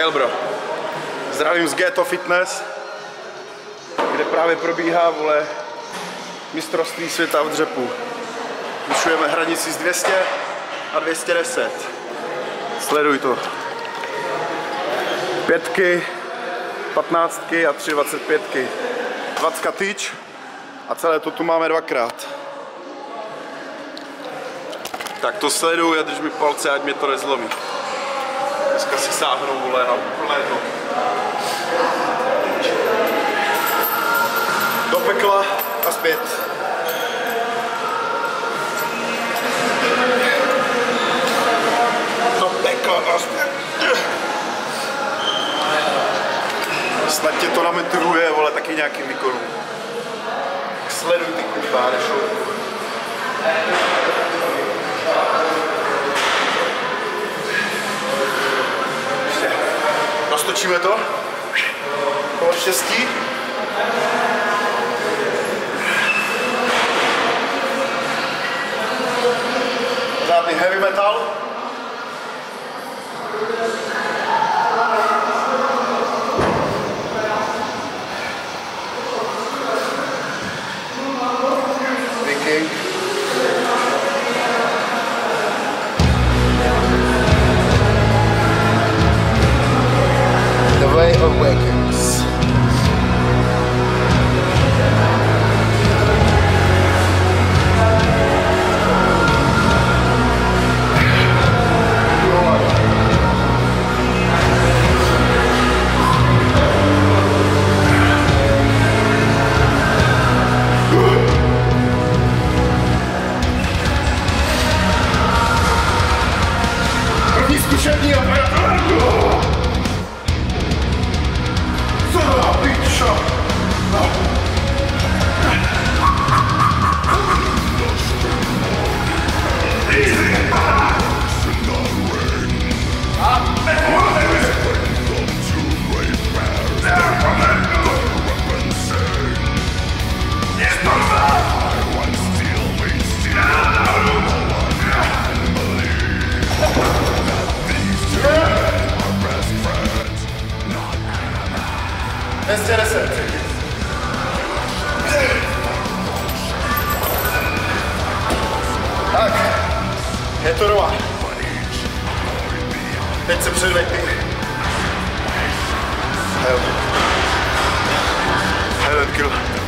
Hail bro. Zdravím z Ghetto Fitness, kde právě probíhá, vole, mistrovství světa v dřepu. Vyšujeme hranici z 200 a 210. Sleduj to. 5, 15 a 3,25. 20 tyč a celé to tu máme dvakrát. Tak to sleduj a drž mi palce, ať mě to nezlomí. Dneska si sáhnu, vole, na úplné to. Do pekla a zpět. Do pekla a zpět. Snad tě to namotivuje, vole, taky nějakým výkonům. Sleduj ty kurva, nešou. Roztočíme to. Kolo štěstí. Žádný heavy metal. Viking. The way of Vikings. První zkušení operátora. Tak, je to doma. Teď se předveď ty. Helen kill.